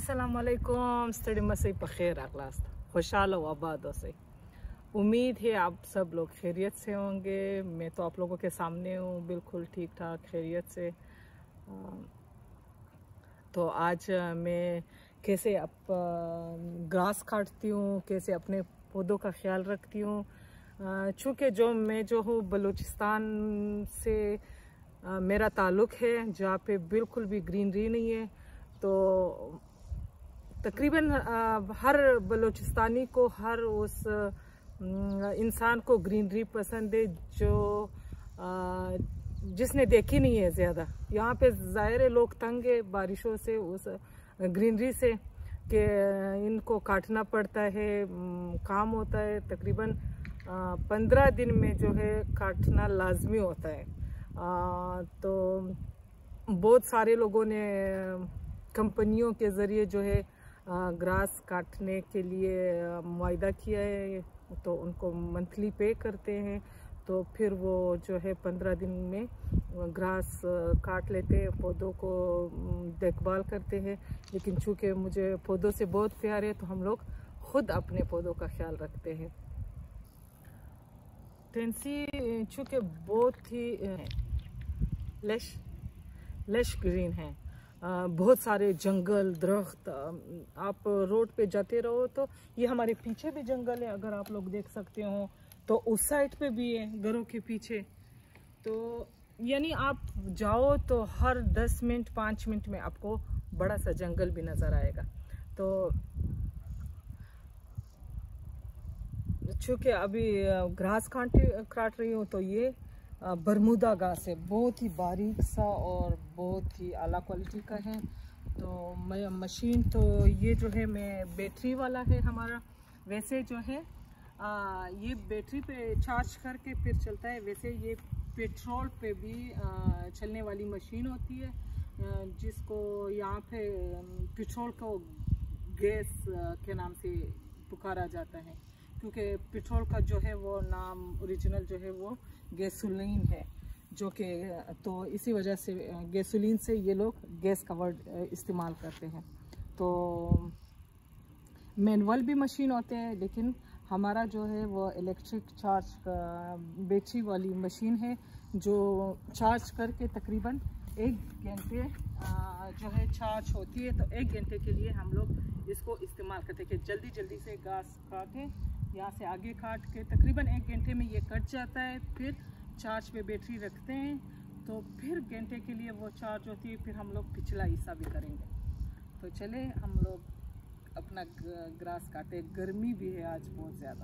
अस्सलाम वालेकुम स्तड़ी मसी पखेर अगलास्त खुशहाल व आबाद से। उम्मीद है आप सब लोग खैरियत से होंगे। मैं तो आप लोगों के सामने हूँ बिल्कुल ठीक ठाक खैरियत से। तो आज मैं कैसे ग्रास काटती हूँ, कैसे अपने पौधों का ख्याल रखती हूँ। चूँकि मैं जो हूँ बलूचिस्तान से मेरा ताल्लुक़ है, जहाँ पे बिल्कुल भी ग्रीनरी नहीं है। तो तकरीबन हर बलूचिस्तानी को, हर उस इंसान को ग्रीनरी पसंद है जो जिसने देखी नहीं है ज़्यादा। यहाँ पे ज़ाहिर है लोग तंग है बारिशों से, उस ग्रीनरी से, कि इनको काटना पड़ता है, काम होता है। तकरीबन 15 दिन में जो है काटना लाजमी होता है। तो बहुत सारे लोगों ने कंपनियों के ज़रिए जो है ग्रास काटने के लिए मुआयदा किया है, तो उनको मंथली पे करते हैं। तो फिर वो जो है 15 दिन में ग्रास काट लेते हैं, पौधों को देखभाल करते हैं। लेकिन चूँकि मुझे पौधों से बहुत प्यार है तो हम लोग खुद अपने पौधों का ख्याल रखते हैं। टेंसी चूँकि बहुत ही लश ग्रीन है, बहुत सारे जंगल दरख्त, आप रोड पे जाते रहो तो ये हमारे पीछे भी जंगल है, अगर आप लोग देख सकते हो। तो उस साइड पे भी है घरों के पीछे। तो यानी आप जाओ तो हर 10 मिनट 5 मिनट में आपको बड़ा सा जंगल भी नज़र आएगा। तो चूँकि अभी घास काट रही हूँ तो ये बरमूदा घास है, बहुत ही बारीक सा और बहुत ही आला क्वालिटी का है। तो मैं मशीन तो ये जो है मैं बैटरी वाला है हमारा। वैसे जो है ये बैटरी पे चार्ज करके फिर चलता है। वैसे ये पेट्रोल पे भी चलने वाली मशीन होती है, जिसको यहाँ पे पेट्रोल को गैस के नाम से पुकारा जाता है, क्योंकि पेट्रोल का जो है वो नाम ओरिजिनल जो है वो गैसोलीन है, जो कि तो इसी वजह से गैसोलीन से ये लोग गैस का वर्ड इस्तेमाल करते हैं। तो मैनुअल भी मशीन होते हैं, लेकिन हमारा जो है वो इलेक्ट्रिक चार्ज बैटरी वाली मशीन है, जो चार्ज करके तकरीबन 1 घंटे जो है चार्ज होती है। तो 1 घंटे के लिए हम लोग इसको इस्तेमाल करते हैं कि जल्दी जल्दी से घास काटें, यहाँ से आगे काट के तकरीबन 1 घंटे में ये कट जाता है। फिर चार्ज पे बैटरी रखते हैं, तो फिर घंटे के लिए वो चार्ज होती है। फिर हम लोग पिछला हिस्सा भी करेंगे। तो चले हम लोग अपना ग्रास काटे। गर्मी भी है आज बहुत ज़्यादा।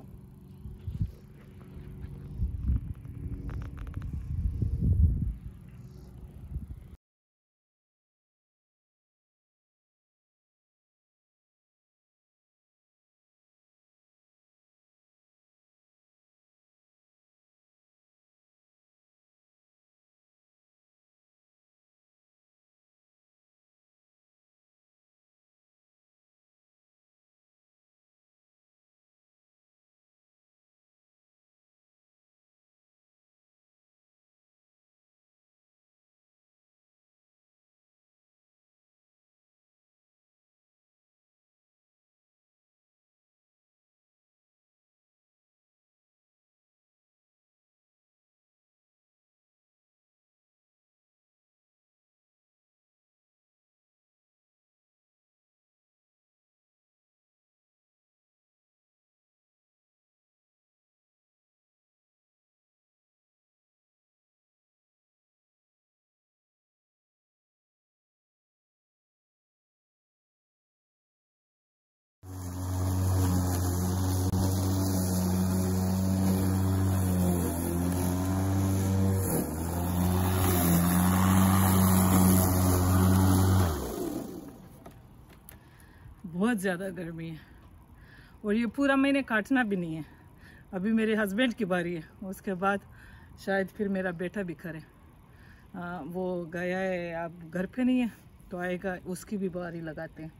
बहुत ज़्यादा गर्मी है और ये पूरा महीने काटना भी नहीं है। अभी मेरे हस्बैंड की बारी है, उसके बाद शायद फिर मेरा बेटा भी करे। वो गया है, अब घर पे नहीं है, तो आएगा, उसकी भी बारी लगाते हैं।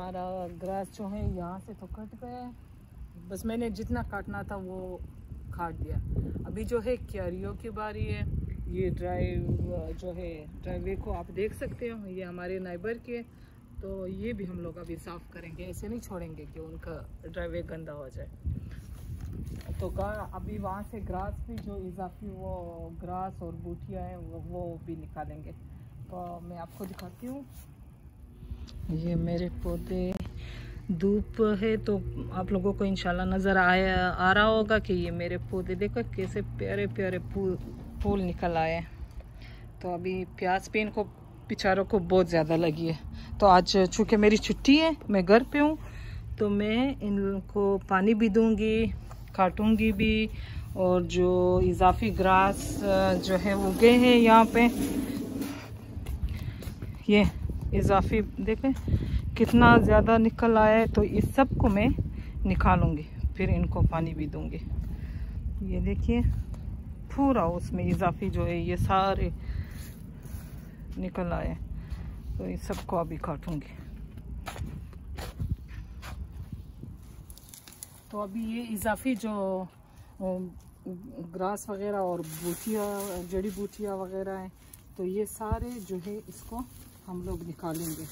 हमारा ग्रास जो है यहाँ से तो कट गया है, बस मैंने जितना काटना था वो काट दिया। अभी जो है क्यारियों की बारी है। ये ड्राइव जो है ड्राइवे को आप देख सकते हो, ये हमारे नाइबर के, तो ये भी हम लोग अभी साफ़ करेंगे। ऐसे नहीं छोड़ेंगे कि उनका ड्राइवे गंदा हो जाए। तो अभी वहाँ से ग्रास भी जो इजाफी वो ग्रास और बूटियाँ हैं वो भी निकालेंगे। तो मैं आपको दिखाती हूँ। ये मेरे पौधे, धूप है तो आप लोगों को इंशाल्लाह नज़र आ रहा होगा कि ये मेरे पौधे देखो कैसे प्यारे प्यारे फूल निकल आए। तो अभी प्याज पे इनको बेचारों को बहुत ज़्यादा लगी है। तो आज चूँकि मेरी छुट्टी है, मैं घर पे हूँ, तो मैं इनको पानी भी दूँगी, काटूँगी भी। और जो इजाफी ग्रास जो है वो उगे हैं यहाँ पे, ये इजाफी देखें कितना ज़्यादा निकल आया है। तो इस सब को मैं निकालूंगी, फिर इनको पानी भी दूंगी। ये देखिए पूरा उसमें इजाफी जो है ये सारे निकल आए, तो इस सब को अभी काटूंगी। तो अभी ये इजाफी जो ग्रास वगैरह और बूटियाँ, जड़ी बूटियाँ वगैरह हैं, तो ये सारे जो है इसको हम लोग निकालेंगे।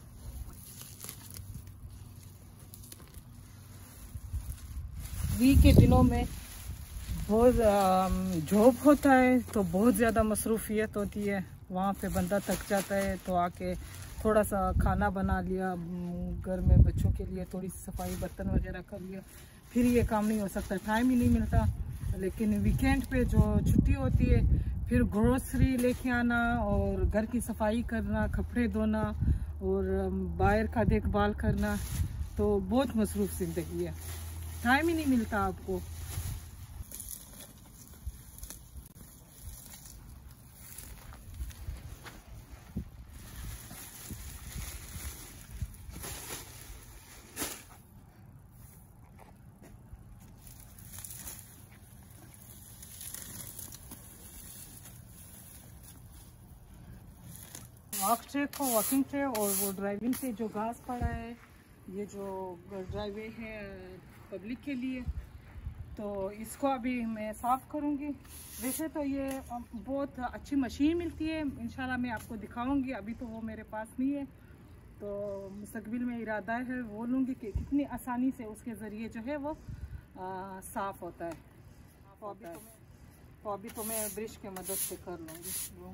वीक के दिनों में बहुत जॉब होता है, तो बहुत ज़्यादा मसरूफियत होती है, वहाँ पे बंदा थक जाता है। तो आके थोड़ा सा खाना बना लिया, घर में बच्चों के लिए थोड़ी सफाई बर्तन वगैरह कर लिया, फिर ये काम नहीं हो सकता, टाइम ही नहीं मिलता। लेकिन वीकेंड पे जो छुट्टी होती है, फिर ग्रोसरी लेके आना और घर की सफाई करना, कपड़े धोना और बाहर का देखभाल करना, तो बहुत मसरूफ़ ज़िंदगी है, टाइम ही नहीं मिलता आपको। वॉकिंग ट्रे और वो ड्राइविंग से जो घास पड़ा है, ये जो ड्राइवे है पब्लिक के लिए, तो इसको अभी मैं साफ़ करूँगी। वैसे तो ये बहुत अच्छी मशीन मिलती है, इंशाल्लाह मैं आपको दिखाऊंगी। अभी तो वो मेरे पास नहीं है, तो मुस्तकबिल में इरादा है वो लूँगी कि कितनी आसानी से उसके ज़रिए जो है वो साफ़ होता है। तो अभी तो मैं ब्रश की मदद से कर लूँगी।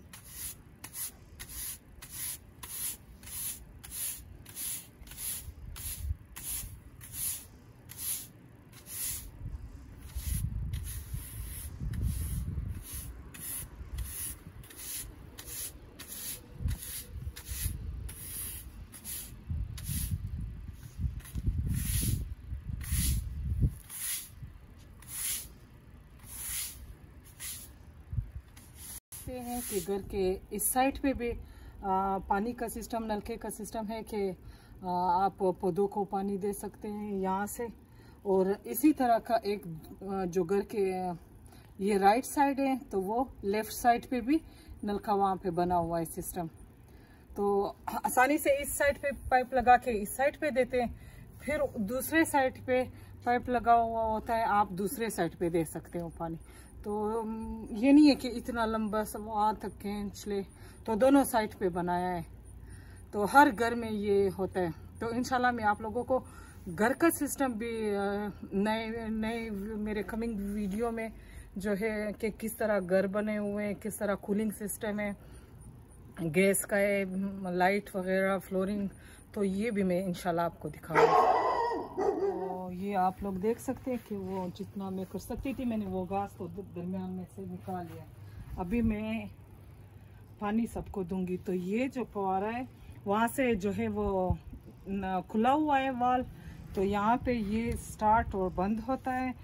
हैं कि घर के इस साइड पे भी पानी का सिस्टम, नलके का सिस्टम है कि आप पौधों को पानी दे सकते हैं यहाँ से। और इसी तरह का एक जो घर के ये राइट साइड है, तो वो लेफ्ट साइड पे भी नलका वहाँ पे बना हुआ है सिस्टम। तो आसानी से इस साइड पे पाइप लगा के इस साइड पे देते हैं, फिर दूसरे साइड पे पाइप लगा हुआ होता है, आप दूसरे साइड पे दे सकते हो पानी। तो ये नहीं है कि इतना लंबा सब वहाँ तक खींच ले, तो दोनों साइड पे बनाया है, तो हर घर में ये होता है। तो इंशाल्लाह मैं आप लोगों को घर का सिस्टम भी नए नए मेरे कमिंग वीडियो में जो है कि किस तरह घर बने हुए हैं, किस तरह कूलिंग सिस्टम है, गैस का है, लाइट वगैरह, फ्लोरिंग, तो ये भी मैं इंशाल्लाह आपको दिखाऊंगी। तो ये आप लोग देख सकते हैं कि वो जितना मैं कर सकती थी, मैंने वो घास तो दरमियान में से निकाल लिया। अभी मैं पानी सबको दूंगी। तो ये जो फव्वारा है वहाँ से जो है वो खुला हुआ है वाल, तो यहाँ पे ये स्टार्ट और बंद होता है।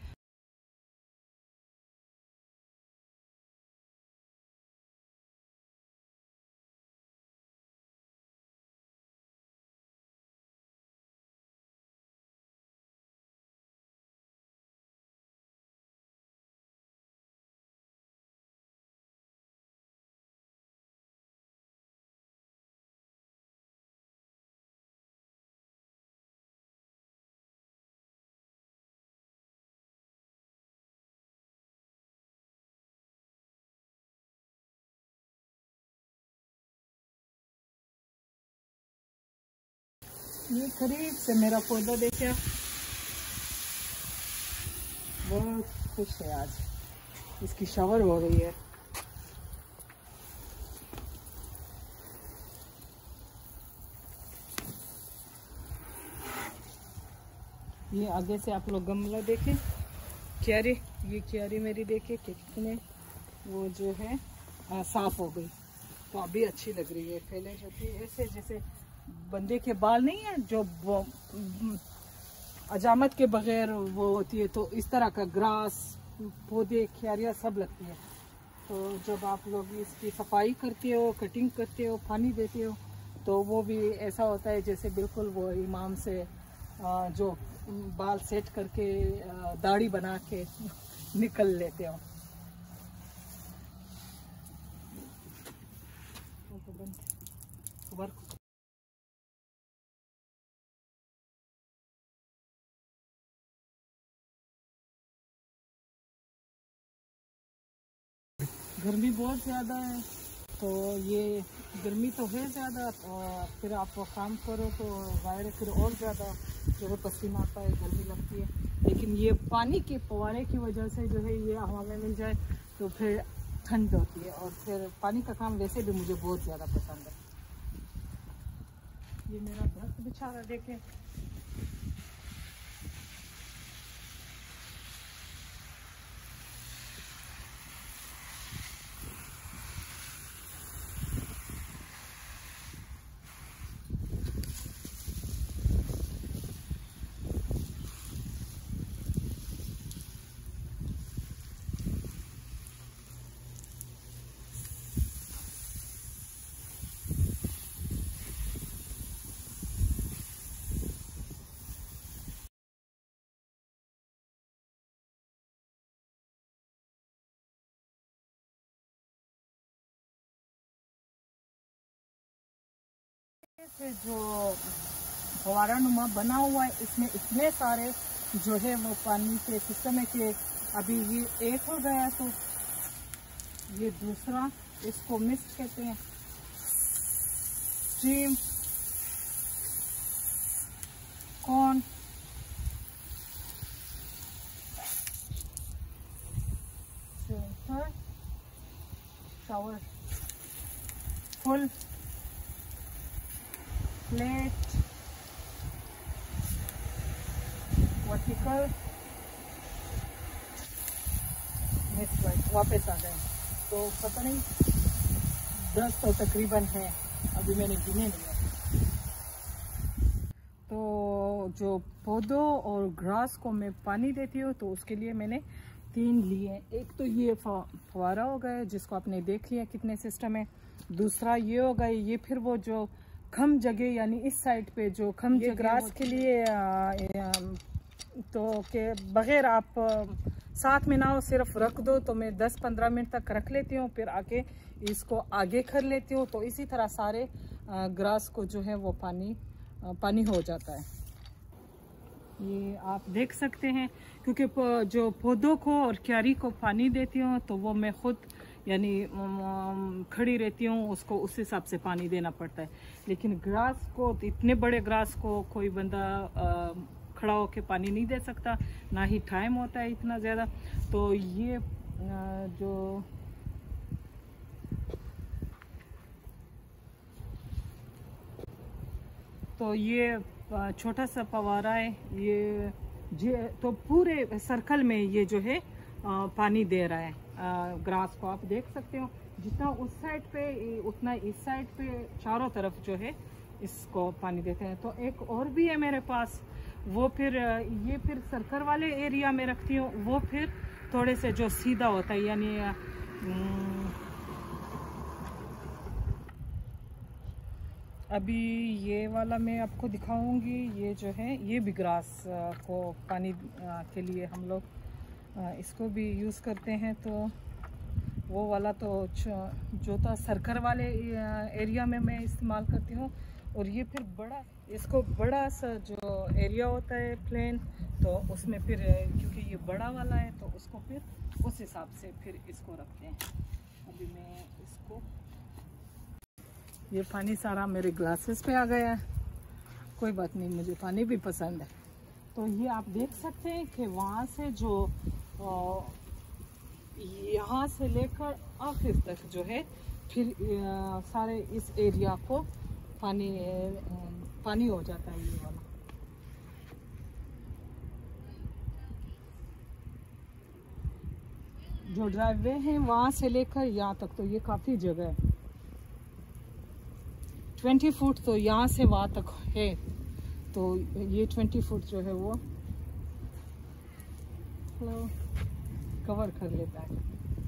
ये करीब से मेरा पौधा देखिए, बहुत खुश है आज, इसकी शावर हो रही है। ये आगे से आप लोग गमला देखें, क्यारी, ये क्यारी मेरी देखिए कि कितने वो जो है साफ हो गई, तो अभी अच्छी लग रही है। पहले जो थी ऐसे जैसे बंदे के बाल नहीं है जो अजामत के बगैर वो होती है, तो इस तरह का ग्रास, पौधे, क्यारियाँ सब लगती है। तो जब आप लोग इसकी सफाई करते हो, कटिंग करते हो, पानी देते हो, तो वो भी ऐसा होता है जैसे बिल्कुल वो इमाम से जो बाल सेट करके दाढ़ी बना के निकल लेते हो। गर्मी बहुत ज़्यादा है, तो ये गर्मी तो है ज़्यादा, और फिर आप काम करो तो ज़ाहिर फिर और ज़्यादा जो है पसीना आता है, गर्मी लगती है। लेकिन ये पानी के फव्वारे की वजह से जो है ये हवा में मिल जाए तो फिर ठंड होती है, और फिर पानी का काम वैसे भी मुझे बहुत ज़्यादा पसंद है। ये मेरा दरख्त बेचारा देखें, जो फवारा नुमा बना हुआ है, इसमें इतने सारे जो है वो पानी के सिस्टम है कि अभी ये एक हो गया, तो ये दूसरा, इसको मिस्ट कहते हैं, stream, corn, shower, full plate, vertical, वापस आ गए। तो पता नहीं 10 तो तकरीबन है, अभी मैंने गिने नहीं है। तो जो पौधों और ग्रास को मैं पानी देती हूँ, तो उसके लिए मैंने 3 लिए। एक तो ये फवारा हो गया जिसको आपने देख लिया कितने सिस्टम है। दूसरा ये हो गया, ये फिर वो जो खम जगह यानी इस साइड पे जो खम जगह ग्रास के लिए तो के बगैर आप साथ में ना हो, सिर्फ रख दो, तो मैं 10-15 मिनट तक रख लेती हूँ, फिर आके इसको आगे कर लेती हूँ। तो इसी तरह सारे ग्रास को जो है वो पानी हो जाता है। ये आप देख सकते हैं, क्योंकि जो पौधों को और क्यारी को पानी देती हूँ तो वो मैं खुद यानी खड़ी रहती हूँ, उसको उस हिसाब से पानी देना पड़ता है। लेकिन ग्रास को, इतने बड़े ग्रास को कोई बंदा खड़ा होकर पानी नहीं दे सकता, ना ही टाइम होता है इतना ज़्यादा। तो ये ये छोटा सा फवारा है, ये तो पूरे सर्कल में ये जो है पानी दे रहा है ग्रास को। आप देख सकते हो जितना उस साइड पे उतना इस साइड पे, चारों तरफ जो है इसको पानी देते हैं। तो एक और भी है मेरे पास, वो फिर ये फिर सर्कल वाले एरिया में रखती हूँ, वो फिर थोड़े से जो सीधा होता है, यानी अभी ये वाला मैं आपको दिखाऊंगी। ये जो है ये भी ग्रास को पानी के लिए हम लोग इसको भी यूज़ करते हैं। तो वो वाला तो जो था सर्कल वाले एरिया में मैं इस्तेमाल करती हूँ। और ये फिर इसको बड़ा सा जो एरिया होता है प्लेन, तो उसमें फिर क्योंकि ये बड़ा वाला है तो उसको फिर उस हिसाब से फिर इसको रखते हैं। अभी मैं इसको, ये पानी सारा मेरे ग्लासेस पे आ गया है। कोई बात नहीं, मुझे पानी भी पसंद है। तो ये आप देख सकते हैं कि वहाँ से जो यहाँ से लेकर आखिर तक जो है फिर सारे इस एरिया को पानी हो जाता है। ये वाला जो ड्राइववे है वहाँ से लेकर यहाँ तक, तो ये काफ़ी जगह है। 20 फुट तो यहाँ से वहाँ तक है, तो ये 20 फुट जो है वो कवर कर लेता है।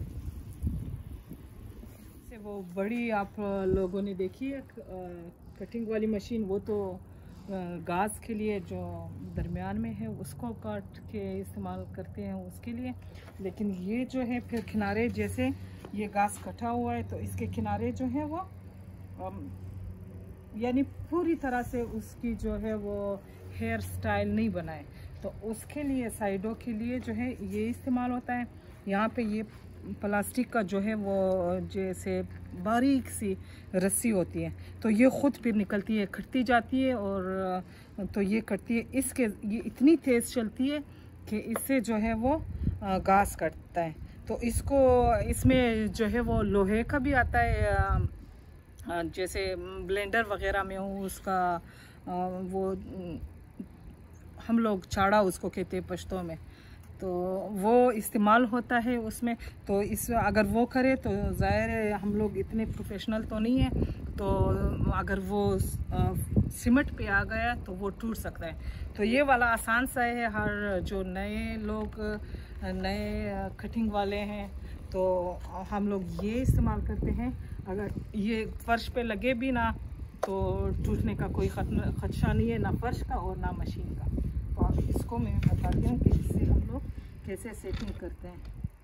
से वो बड़ी आप लोगों ने देखी है कटिंग वाली मशीन, वो तो घास के लिए जो दरमियान में है उसको काट के इस्तेमाल करते हैं उसके लिए। लेकिन ये जो है फिर किनारे, जैसे ये घास कटा हुआ है तो इसके किनारे जो है वो यानी पूरी तरह से उसकी जो है वो हेयर स्टाइल नहीं बनाए, तो उसके लिए साइडों के लिए जो है ये इस्तेमाल होता है। यहाँ पे ये प्लास्टिक का जो है वो जैसे बारीक सी रस्सी होती है, तो ये ख़ुद फिर निकलती है, कटती जाती है और तो ये कटती है। ये इतनी तेज़ चलती है कि इससे जो है वो घास कटता है। तो इसमें जो है वो लोहे का भी आता है, जैसे ब्लेंडर वगैरह में हो उसका वो हम लोग चाड़ा उसको कहते हैं पश्तो में, तो वो इस्तेमाल होता है उसमें। तो अगर वो करे तो ज़ाहिर है हम लोग इतने प्रोफेशनल तो नहीं है, तो अगर वो सीमेंट पे आ गया तो वो टूट सकता है। तो ये वाला आसान सा है, हर जो नए लोग नए कटिंग वाले हैं तो हम लोग ये इस्तेमाल करते हैं। अगर ये फर्श पे लगे भी ना तो टूटने का कोई खदशा नहीं है, ना फर्श का और ना मशीन का। तो अब इसको मैं बताती हूँ कि इससे हम लोग कैसे सेटिंग करते हैं।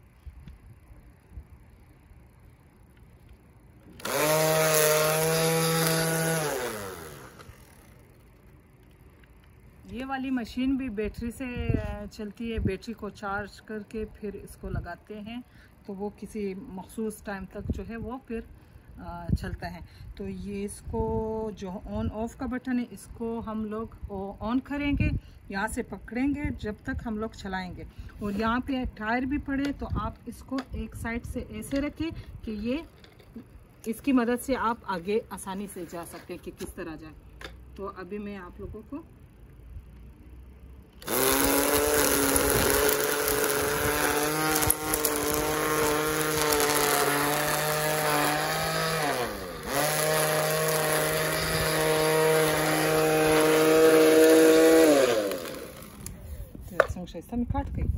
ये वाली मशीन भी बैटरी से चलती है, बैटरी को चार्ज करके फिर इसको लगाते हैं तो वो किसी मखसूस टाइम तक जो है वो फिर चलता है। तो ये इसको जो ऑन ऑफ का बटन है इसको हम लोग ऑन करेंगे, यहाँ से पकड़ेंगे जब तक हम लोग चलाएंगे। और यहाँ पे टायर भी पड़े तो आप इसको एक साइड से ऐसे रखें कि ये इसकी मदद से आप आगे आसानी से जा सकते हैं कि किस तरह जाए। तो अभी मैं आप लोगों को शाइस्ता में काट गई।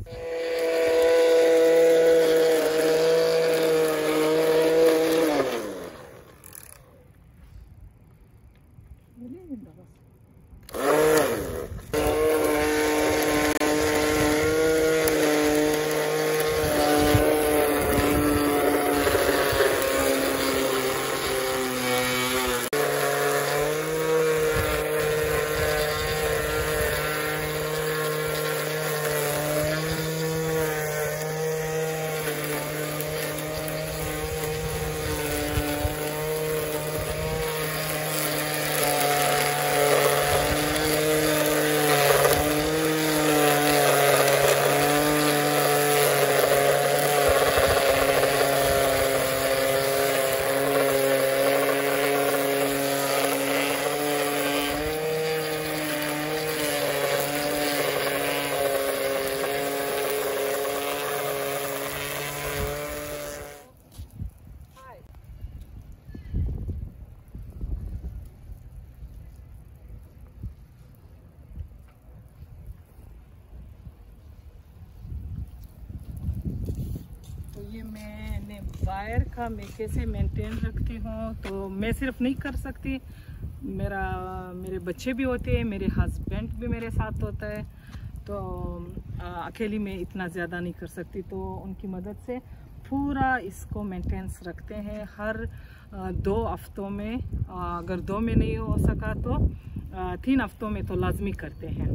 मैंने वायर का मैं कैसे मेंटेन रखती हूँ, तो मैं सिर्फ नहीं कर सकती, मेरे बच्चे भी होते हैं, मेरे हस्बैंड भी मेरे साथ होता है, तो अकेली मैं इतना ज़्यादा नहीं कर सकती। तो उनकी मदद से पूरा इसको मेंटेनेंस रखते हैं। हर 2 हफ्तों में, अगर 2 में नहीं हो सका तो 3 हफ्तों में तो लाजमी करते हैं।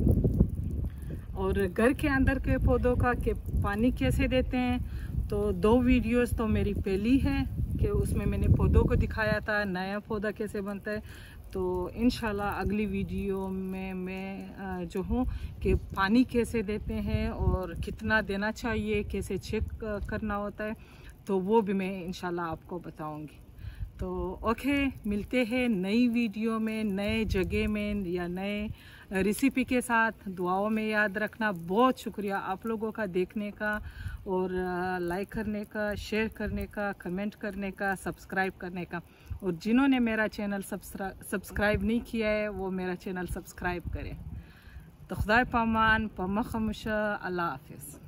और घर के अंदर के पौधों का के पानी कैसे देते हैं, तो 2 वीडियोस तो मेरी पहली है कि उसमें मैंने पौधों को दिखाया था नया पौधा कैसे बनता है। तो इंशाल्लाह अगली वीडियो में मैं जो हूँ कि पानी कैसे देते हैं और कितना देना चाहिए, कैसे चेक करना होता है, तो वो भी मैं इंशाल्लाह आपको बताऊंगी। तो ओके, मिलते हैं नई वीडियो में, नए जगह में या नए रेसिपी के साथ। दुआओं में याद रखना। बहुत शुक्रिया आप लोगों का देखने का और लाइक करने का, शेयर करने का, कमेंट करने का, सब्सक्राइब करने का। और जिन्होंने मेरा चैनल सब्सक्राइब नहीं किया है वो मेरा चैनल सब्सक्राइब करें। तो खुदा पामान, पमा खमुशा, अल्लाह हाफिज़।